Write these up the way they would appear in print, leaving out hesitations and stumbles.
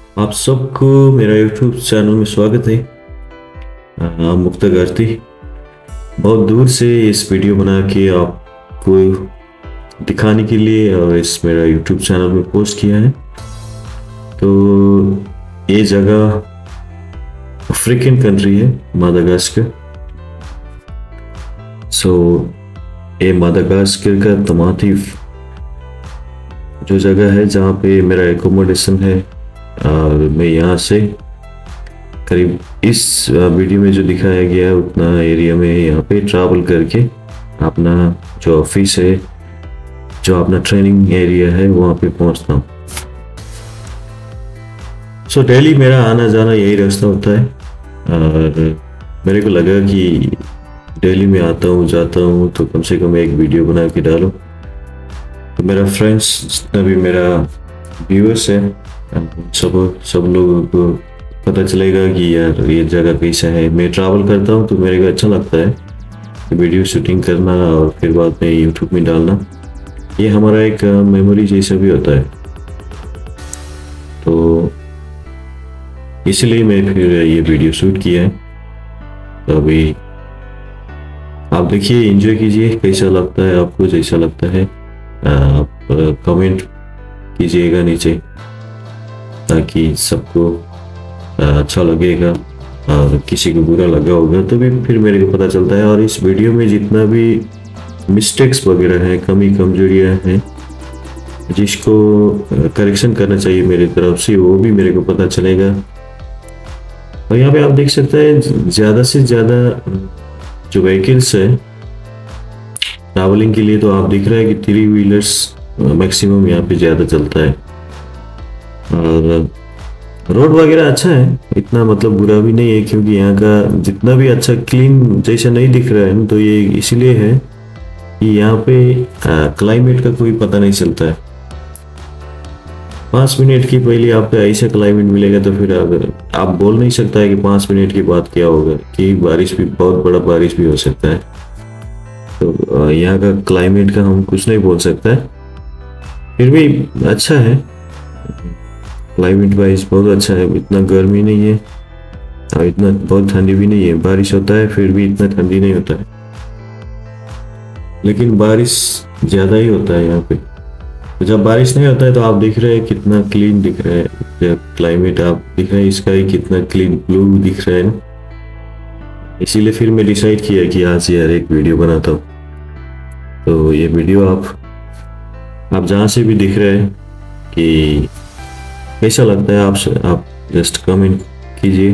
आप सबको मेरा YouTube चैनल में स्वागत है। मुक्ता गारती बहुत दूर से इस वीडियो बना के आपको दिखाने के लिए और इस मेरा YouTube चैनल में पोस्ट किया है। तो ये जगह अफ्रीकन कंट्री है, मादागास्कर। ये मादागास्कर का तमातीफ जो जगह है जहाँ पे मेरा एकोमोडेशन है, और मैं यहाँ से करीब इस वीडियो में जो दिखाया गया है उतना एरिया में यहाँ पे ट्रैवल करके अपना जो ऑफिस है, जो अपना ट्रेनिंग एरिया है, वहाँ पे पहुँचता हूँ। डेली मेरा आना जाना यही रास्ता होता है, और मेरे को लगा कि डेली में आता हूँ जाता हूँ तो कम से कम एक वीडियो बना के डालो। तो मेरा फ्रेंड्स जितना भी मेरा व्यूअर्स है, सब लोगों को पता चलेगा कि यार ये जगह कैसा है। मैं ट्रैवल करता हूँ तो मेरे को अच्छा लगता है वीडियो शूटिंग करना और फिर बाद में यूट्यूब में डालना। ये हमारा एक मेमोरी जैसा भी होता है, तो इसलिए मैं फिर ये वीडियो शूट किया है। तो अभी आप देखिए, एंजॉय कीजिए, कैसा लगता है आपको। जैसा लगता है आप कमेंट कीजिएगा नीचे, ताकि सबको अच्छा लगेगा, और किसी को बुरा लगा होगा तो भी फिर मेरे को पता चलता है। और इस वीडियो में जितना भी मिस्टेक्स वगैरह हैं, कमी कमजोरियां हैं, जिसको करेक्शन करना चाहिए मेरी तरफ से, वो भी मेरे को पता चलेगा। और यहाँ पे आप देख सकते हैं ज़्यादा से ज़्यादा जो व्हीकल्स है ट्रैवलिंग के लिए, तो आप दिख रहा है कि 3 व्हीलर्स मैक्सिमम यहाँ पे ज़्यादा चलता है। और रोड वगैरह अच्छा है, इतना मतलब बुरा भी नहीं है, क्योंकि यहाँ का जितना भी अच्छा क्लीन जैसा नहीं दिख रहा है, तो ये इसीलिए है कि यहाँ पे क्लाइमेट का कोई पता नहीं चलता है। 5 मिनट की पहले आपको ऐसा क्लाइमेट मिलेगा तो फिर अगर आप बोल नहीं सकता है कि 5 मिनट के बाद क्या होगा, कि बारिश भी, बहुत बड़ा बारिश भी हो सकता है। तो यहाँ का क्लाइमेट का हम कुछ नहीं बोल सकता है, फिर भी अच्छा है। क्लाइमेट वाइज बहुत अच्छा है, इतना गर्मी नहीं है और इतना बहुत ठंडी भी नहीं है। बारिश होता है फिर भी इतना ठंडी नहीं होता है, लेकिन बारिश ज़्यादा ही होता है यहाँ पे। तो जब बारिश नहीं होता है तो आप देख रहे हैं कितना क्लीन दिख रहा है, जब क्लाइमेट आप दिख रहे हैं इसका ही कितना क्लीन ब्लू दिख रहा है ना। इसीलिए फिर मैं डिसाइड किया कि आज यार एक वीडियो बनाता हूँ। तो ये वीडियो आप जहाँ से भी दिख रहे हैं कि कैसा लगता है आप जस्ट कमेंट कीजिए।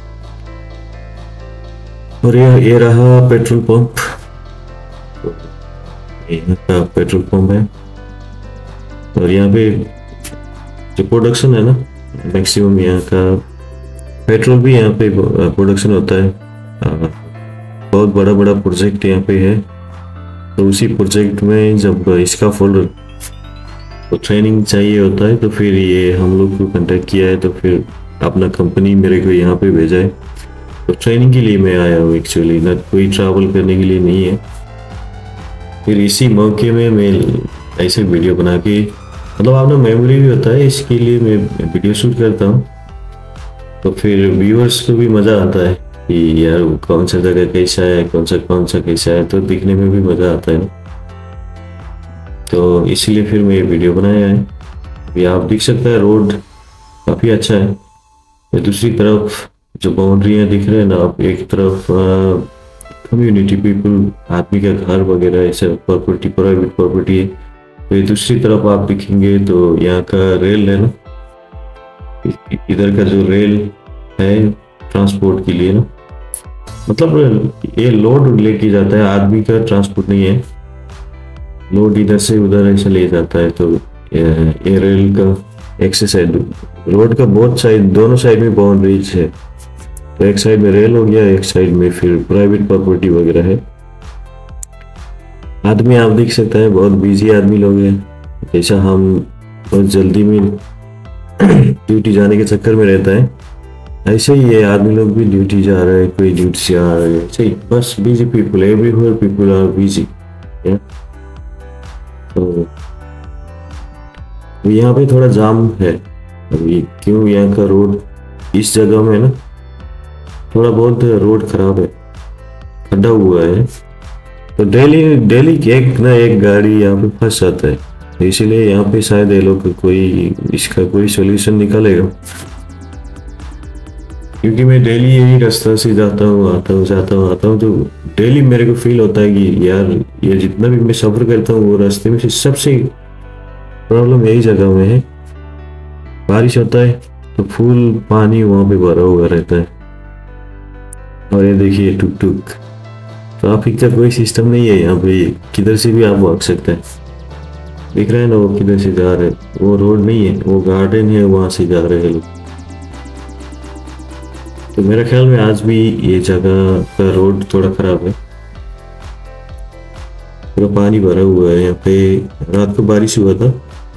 और ये रहा पेट्रोल पंप, यहाँ का पेट्रोल पंप है। और यहाँ पे जो प्रोडक्शन है ना, मैक्सिमम यहाँ का पेट्रोल भी यहाँ पे प्रोडक्शन होता है। बहुत बड़ा बड़ा प्रोजेक्ट यहाँ पे है, तो उसी प्रोजेक्ट में जब इसका फुल तो ट्रेनिंग चाहिए होता है, तो फिर ये हम लोग को कांटेक्ट किया है, तो फिर अपना कंपनी मेरे को यहाँ पे भेजा है। तो ट्रेनिंग के लिए मैं आया हूँ एक्चुअली, ना कोई ट्रैवल करने के लिए नहीं है। फिर इसी मौके में मैं ऐसे वीडियो बना के, मतलब अपना मेमोरी भी होता है, इसके लिए मैं वीडियो शूट करता हूँ। तो फिर व्यूअर्स को भी मज़ा आता है कि यार कौन सा जगह कैसा है, कौन सा कैसा है, तो दिखने में भी मज़ा आता है। तो इसलिए फिर मैं ये वीडियो बनाया है। अभी आप देख सकते हैं रोड काफ़ी अच्छा है। तो दूसरी तरफ जो बाउंड्रियाँ दिख रहे हैं ना, आप एक तरफ कम्युनिटी पीपल, आदमी का घर वगैरह ऐसे प्रॉपर्टी, प्राइवेट प्रॉपर्टी है। तो ये दूसरी तरफ आप देखेंगे तो यहाँ का रेल है ना, इधर का जो रेल है ट्रांसपोर्ट के लिए ना, मतलब ये लोड लेके जाता है, आदमी का ट्रांसपोर्ट नहीं है। लोड इधर से उधर ऐसे ले जाता है। तो ये रेल का एक से साइड, रोड का बहुत साइड, दोनों साइड में बाउंड्रीज है। तो एक साइड में रेल हो गया, एक साइड में फिर प्राइवेट प्रॉपर्टी वगैरह है। आदमी आप देख सकते हैं बहुत बिजी आदमी लोग हैं, जैसा हम बहुत जल्दी में ड्यूटी जाने के चक्कर में रहता है, ऐसे ही ये आदमी लोग भी ड्यूटी जा रहे हैं, कोई ड्यूटी से आ रहे हैं, सही बस busy people, everywhere people are busy. तो यहाँ पे थोड़ा जाम है, अभी क्यों यहाँ का रोड इस जगह में ना थोड़ा बहुत रोड खराब है, खड्डा हुआ है, तो डेली डेली एक ना एक गाड़ी यहाँ पे फंस जाता है। तो इसीलिए यहाँ पे शायद ये लोग कोई इसका कोई सोल्यूशन निकालेगा, क्योंकि मैं डेली यही रास्ता से जाता हूँ आता हूँ, तो डेली मेरे को फील होता है कि यार ये जितना भी मैं सफर करता हूँ वो रास्ते में से सबसे प्रॉब्लम यही जगह में है। बारिश होता है तो फुल पानी वहां पे भरा हुआ रहता है। और ये देखिए टुक टुक, ट्रैफिक का कोई सिस्टम नहीं है यहाँ पे, किधर से भी आप भाग सकते हैं। दिख रहा है ना वो किधर से जा रहे हैं, वो रोड नहीं है, वो गार्डन है, वहां से जा रहे हैं लोग। तो मेरा ख्याल में आज भी ये जगह का रोड थोड़ा खराब है, पूरा पानी भरा हुआ है यहाँ पे। रात को बारिश हुआ था,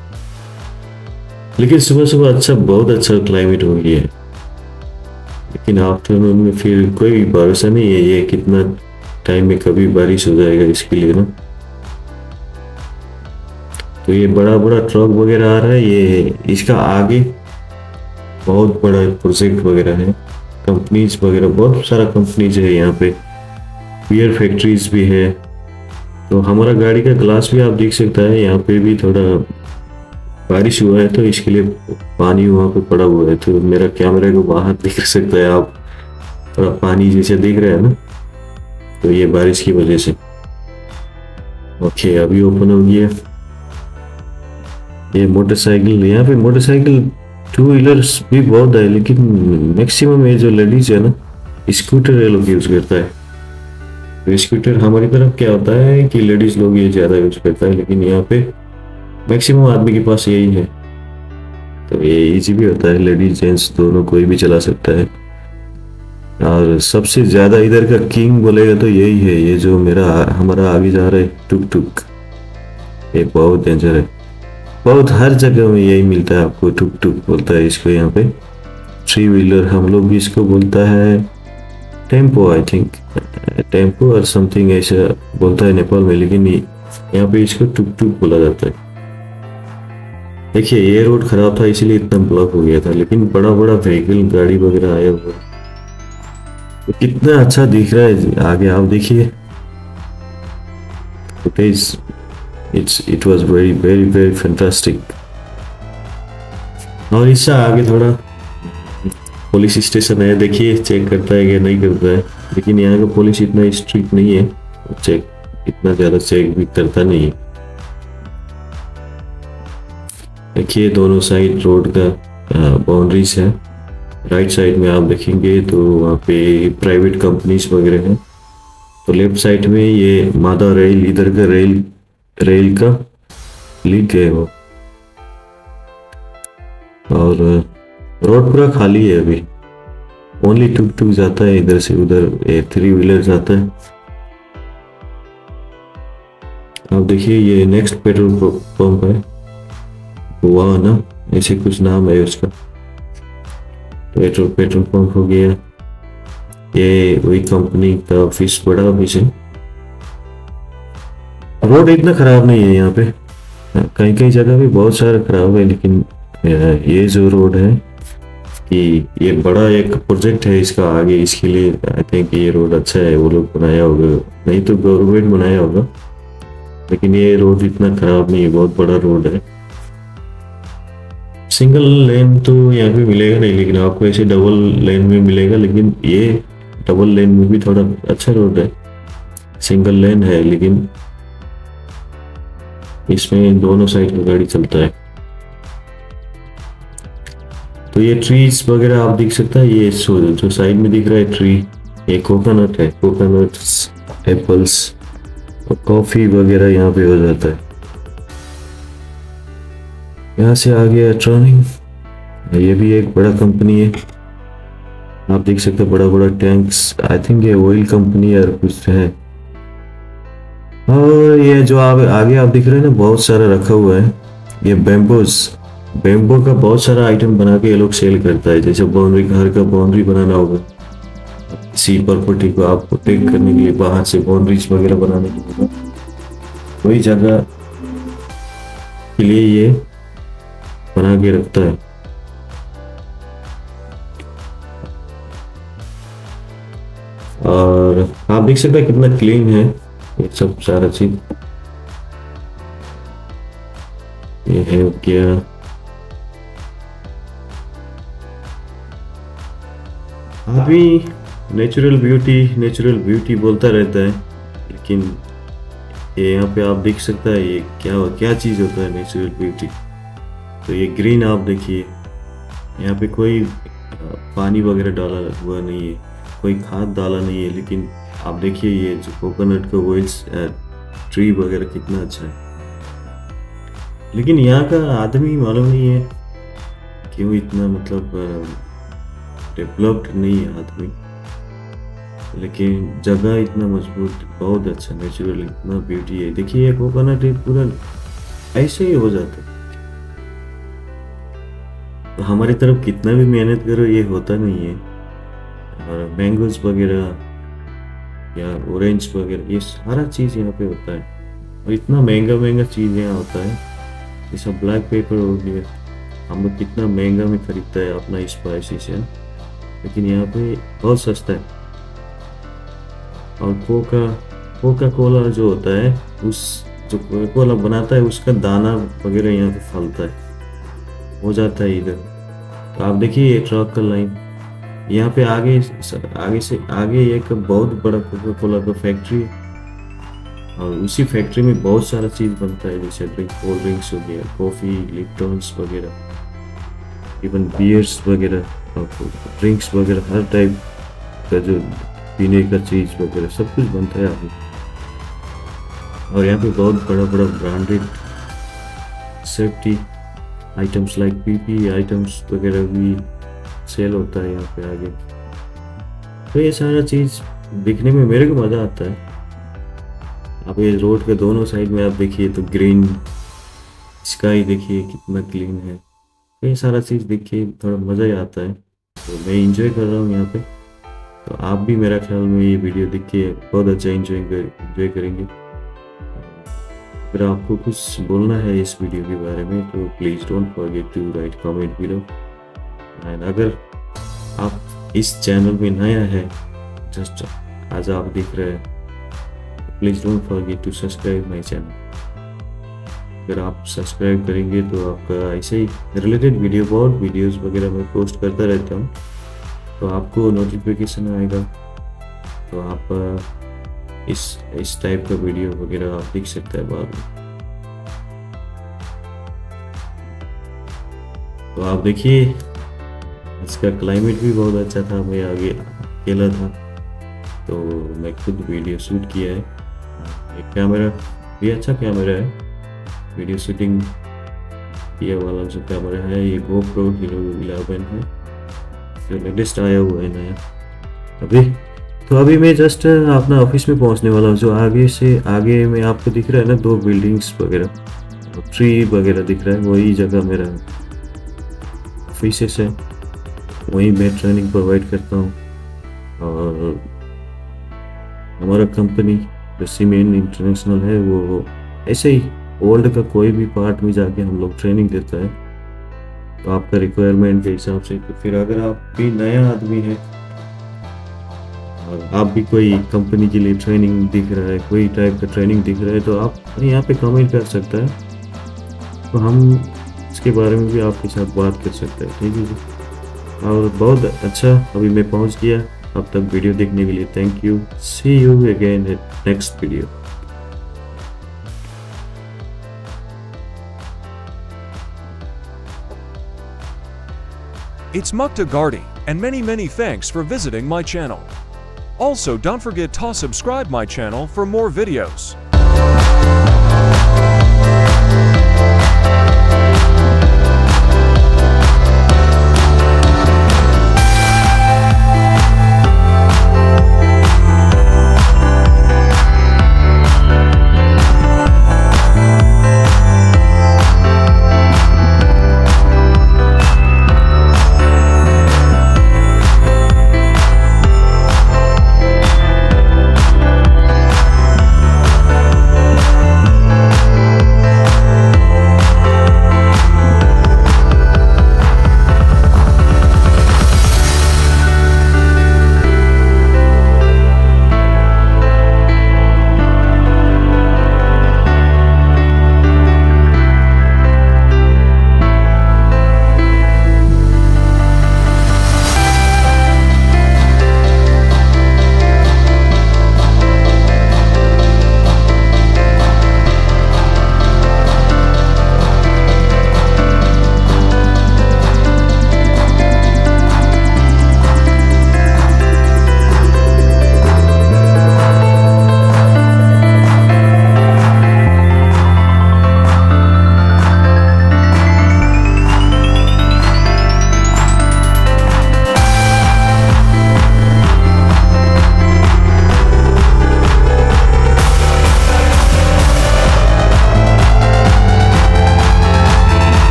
लेकिन सुबह सुबह अच्छा बहुत अच्छा क्लाइमेट हो गया है, लेकिन आफ्टरनून में फिर कोई भरोसा नहीं है ये कितना टाइम में कभी बारिश हो जाएगा इसके लिए ना। तो ये बड़ा बड़ा ट्रक वगैरह आ रहा है, ये इसका आगे बहुत बड़ा प्रोजेक्ट वगैरह है, कंपनीज वगैरह बहुत सारा कंपनीज है यहाँ पे, बियर फैक्ट्रीज भी है। तो हमारा गाड़ी का ग्लास भी आप देख सकता है, यहाँ पे भी थोड़ा बारिश हुआ है तो इसके लिए पानी वहाँ पे पड़ा हुआ है, तो मेरा कैमरे को बाहर दिख सकता है आप, थोड़ा पानी जैसे दिख रहा है ना, तो ये बारिश की वजह से। ओके अभी ओपन हो गया। ये मोटरसाइकिल, यहाँ पे मोटरसाइकिल टू व्हीलर्स भी बहुत है, लेकिन मैक्सिमम ये जो लेडीज है ना स्कूटर ये लोग यूज करता है। तो स्कूटर हमारी तरफ क्या होता है कि लेडीज लोग ये ज्यादा यूज करता है, लेकिन यहाँ पे मैक्सिमम आदमी के पास यही है, तो ये इजी भी होता है, लेडीज जेंट्स दोनों कोई भी चला सकता है। और सबसे ज्यादा इधर का किंग बोलेगा तो यही है, ये जो हमारा आगे जा रहा है टुक टुक, ये बहुत डेंजर है, बहुत हर जगह में यही मिलता है आपको, टुक टुक बोलता है इसको यहाँ पे, थ्री व्हीलर हम लोग भी इसको बोलता है टेम्पो, आई थिंक टेम्पो और समथिंग ऐसा बोलता है नेपाल में, लेकिन यहाँ पे इसको टुक टुक बोला जाता है। देखिए ये रोड खराब था इसीलिए इतना ब्लॉक हो गया था, लेकिन बड़ा बड़ा व्हीकल गाड़ी वगैरह आया हुआ है, तो कितना अच्छा दिख रहा है आगे आप देखिए। It was very very very fantastic। और इससे आगे थोड़ा पुलिस स्टेशन है, देखिए चेक करता है कि नहीं करता है, लेकिन यहाँ का पुलिस इतना स्ट्रिक्ट नहीं है, चेक इतना ज्यादा चेक भी करता नहीं है। देखिए दोनों साइड रोड का बाउंड्रीज है, राइट साइड में आप देखेंगे तो वहाँ पे प्राइवेट कंपनीज वगैरह हैं, तो लेफ्ट साइड में ये मादा रेल, इधर का रेल का लिंक है वो, और रोड पूरा खाली है अभी, ओनली टुक टुक जाता है इधर से उधर, थ्री व्हीलर जाता है। आप देखिए ये नेक्स्ट पेट्रोल पंप है वहाँ ना, ऐसे कुछ नाम है उसका, पेट्रोल पंप हो गया, ये वही कंपनी का ऑफिस, बड़ा ऑफिस है। रोड इतना खराब नहीं है यहाँ पे, कहीं कहीं जगह भी बहुत सारा खराब है, लेकिन ये जो रोड है कि ये बड़ा एक प्रोजेक्ट है इसका आगे, इसके लिए आई थिंक ये रोड अच्छा है, वो लोग बनाया होगा, नहीं तो गवर्नमेंट बनाया होगा, लेकिन ये रोड इतना खराब नहीं है, बहुत बड़ा रोड है। सिंगल लेन तो यहाँ पे मिलेगा नहीं, लेकिन आपको ऐसे डबल लेन में मिलेगा, लेकिन ये डबल लेन में भी थोड़ा अच्छा रोड है, सिंगल लेन है लेकिन इसमें दोनों साइड में गाड़ी चलता है। तो ये ट्रीज वगैरह आप देख सकते हैं, ये जो साइड में दिख रहा है ट्री, ये कोकोनट है, कोकोनट्स, एप्पल्स और कॉफी वगैरह यहाँ पे हो जाता है। यहाँ से आ गया ट्रॉनिंग, ये भी एक बड़ा कंपनी है, आप देख सकते हैं बड़ा बड़ा टैंक्स, आई थिंक ये ऑयल कंपनी या कुछ है। और ये जो आप आगे आप दिख रहे हैं ना बहुत सारा रखा हुआ है, ये बेम्बो का बहुत सारा आइटम बना के ये लोग सेल करता है, जैसे बाउंड्री, घर का बाउंड्री बनाना होगा, किसी प्रॉपर्टी को आप प्रोटेक्ट करने के लिए, बाहर से बाउंड्रीज वगैरह बनाने के लिए, वही जगह के लिए ये बना के रखता है। और आप देख सकते हैं कितना क्लीन है ये सब सारा चीज। ये है क्या, अभी नेचुरल ब्यूटी बोलता रहता है, लेकिन ये यहाँ पे आप देख सकता है ये क्या चीज़ होता है नेचुरल ब्यूटी। तो ये ग्रीन आप देखिए, यहाँ पे कोई पानी वगैरह डाला हुआ नहीं है, कोई खाद डाला नहीं है, लेकिन आप देखिए ये जो कोकोनट का ऑयल्स ट्री वगैरह कितना अच्छा है। लेकिन यहाँ का आदमी मालूम नहीं है क्यों इतना मतलब डेवलप्ड नहीं है आदमी, लेकिन जगह इतना मजबूत, बहुत अच्छा नेचुरल इतना ब्यूटी है। देखिए ये कोकोनट पूरा ऐसे ही हो जाता है। तो हमारी तरफ कितना भी मेहनत करो ये होता नहीं है। और मैंगोज वगैरह या ऑरेंज वगैरह ये सारा चीज़ यहाँ पे होता है, और इतना महंगा चीज़ यहाँ होता है। जैसा ब्लैक पेपर हो गया, हम लोग कितना महंगा में खरीदता है अपना स्पाइसी से, लेकिन यहाँ पे बहुत सस्ता है। और कोका कोला जो होता है, उस जो कोका कोला बनाता है उसका दाना वगैरह यहाँ पे फलता है, हो जाता है इधर। तो आप देखिए ये ट्रक का लाइन, यहाँ पे आगे से आगे एक बहुत बड़ा कोका कोला का फैक्ट्री है, और उसी फैक्ट्री में बहुत सारा चीज़ बनता है, जैसे कोल्ड ड्रिंक्स हो गया, कॉफ़ी, लिप्टन्स वगैरह, इवन बियर्स वगैरह और ड्रिंक्स वगैरह, हर टाइप का जो पीने का चीज़ वगैरह सब कुछ बनता है यहाँ पे। और यहाँ पे बहुत बड़ा branded safety items like PP items वगैरह भी सेल होता है यहाँ पे आगे। तो ये सारा चीज़ दिखने में मेरे को मज़ा आता है। आप ये रोड के दोनों साइड में आप देखिए तो ग्रीन स्काई देखिए कितना क्लीन है। तो ये सारा चीज़ देखिए थोड़ा मज़ा ही आता है, तो मैं इंजॉय कर रहा हूँ यहाँ पे। तो आप भी मेरा ख्याल में ये वीडियो देख के बहुत अच्छा इंजॉय करेंगे। अगर आपको कुछ बोलना है इस वीडियो के बारे में तो please don't forget to write comment below. And अगर आप इस चैनल में नया है, जस्ट आज आप दिख रहे हैं, please don't forget to subscribe my channel. अगर आप सब्सक्राइब करेंगे तो आपका ऐसे ही रिलेटेड वीडियोज़ वगैरह मैं पोस्ट करता रहता हूँ, तो आपको नोटिफिकेशन आएगा, तो आप इस टाइप का वीडियो वगैरह आप देख सकते हैं बाद में। तो आप देखिए इसका क्लाइमेट भी बहुत अच्छा था, मैं आगे अकेला था तो मैं खुद वीडियो शूट किया है। एक कैमरा भी अच्छा कैमरा है, वीडियो शूटिंग किया वाला जो कैमरा है ये GoPro Hero 11 है, जो लेटेस्ट आया हुआ है नया अभी मैं जस्ट अपना ऑफिस में पहुंचने वाला हूँ। जो आगे में आपको दिख रहा है ना, 2 बिल्डिंग्स वगैरह, ट्री वगैरह दिख रहा है, वही जगह मेरा ऑफिस है, वहीं मैं ट्रेनिंग प्रोवाइड करता हूँ। और हमारा कंपनी जो सीमेंट इंटरनेशनल है वो ऐसे ही वर्ल्ड का कोई भी पार्ट में जाके हम लोग ट्रेनिंग देता है, तो आपका रिक्वायरमेंट के हिसाब से। तो फिर अगर आप भी नया आदमी है और आप भी कोई कंपनी के लिए ट्रेनिंग दिख रहा है, कोई टाइप का ट्रेनिंग दिख रहा है, तो आप यहाँ पे कमेंट कर सकता है, तो हम इसके बारे में भी आपके साथ बात कर सकते हैं, ठीक है जी। और बहुत अच्छा अभी मैं पहुँच गया। अब तक वीडियो देखने के लिए thank you. See you again at next video. It's Mukta Gardi, and many thanks for visiting my channel. Also, don't forget to subscribe my channel for more videos.